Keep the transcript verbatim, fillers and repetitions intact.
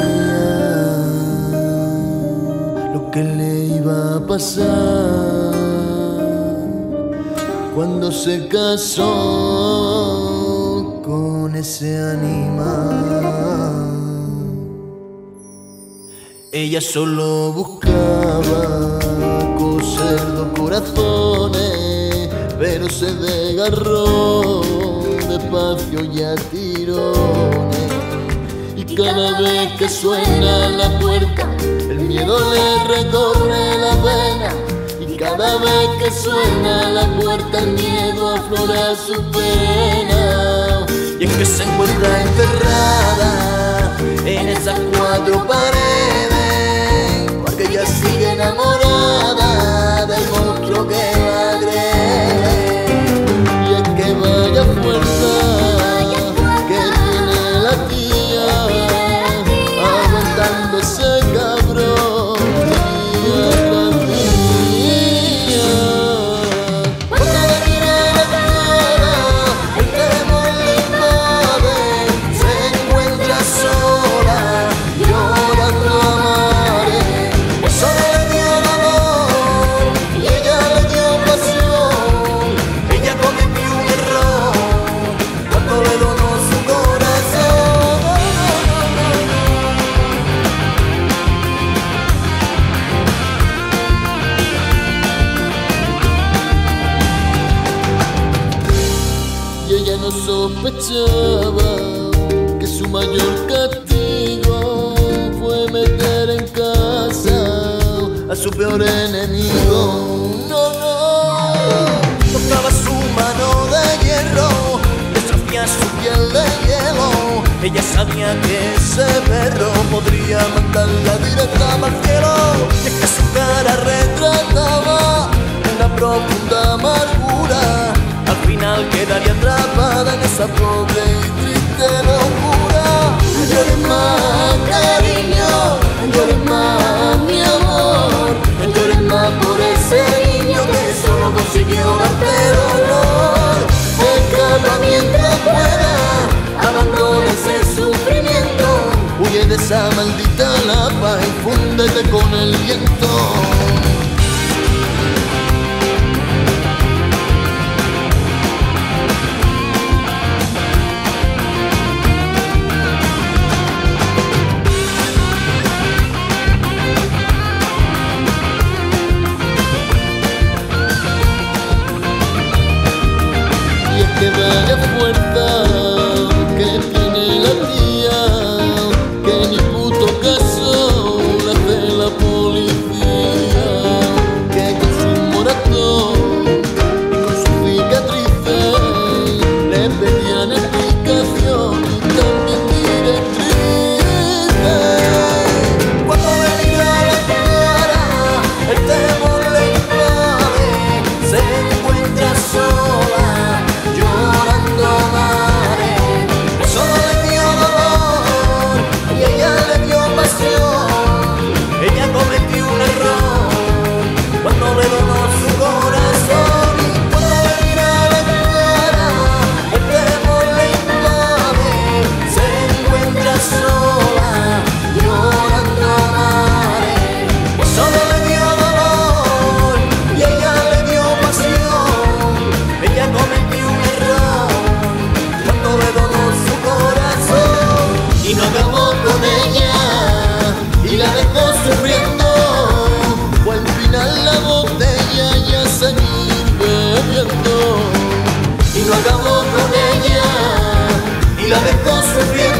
lo que le iba a pasar cuando se casó con ese animal. Ella solo buscaba coser dos corazones, pero se desgarró despacio y a tirones. Y cada vez que suena la puerta, el miedo le recorre la vena. Y cada vez que suena la puerta, el miedo aflora su pena. Y es que se encuentra encerrada en esas cuatro paredes, porque ella sigue enamorada del monstruo que la agrede. Y es que vaya fuerza que tiene la tía, aguantando ese cabrón día tras día. Cuando le mira la cara, el temor le invade, se encuentra sola, llorando a mares. Solo le dio dolor y ella le dio pasión. Ella cometió un error cuando le donó su corazón. Y ella no sospechaba que su mayor castigo fue meter en casa a su peor enemigo. No, no, tocaba su mano de hierro, destrozaba su piel de hielo. Ella sabía que ese perro podría mandarla directa al cielo. Y es que su cara retrataba una profunda amargura. Al final quedaría atrapada en esa pobre y triste locura. No llores más, cariño, no llores más, mi amor, no llores más por ese niño que solo consiguió darte dolor. Escapa mientras pueda, abandona ese sufrimiento, huye de esa maldita lava y fúndete con el viento. Que vaya fuerza que tiene la tía, que ni puto caso le hace la policía, que con su moratón y con sus cicatrices le pedían explicación y también directrices. Cuando le mira la cara, el temor le invade, se encuentra sola, llorando a mares. Solo le dio dolor y ella le dio pasión. Ella cometió un error cuando le donó su corazón. Y cuando le mira la cara, el temor le invade, se encuentra sola, llorando a mares. Solo le dio dolor y ella le dio pasión. Ella cometió un error cuando le donó su corazón. Y no acabó con ella y la dejó sufriendo. Fue al final la botella y a seguir bebiendo. Y no acabó con ella y la dejó sufriendo.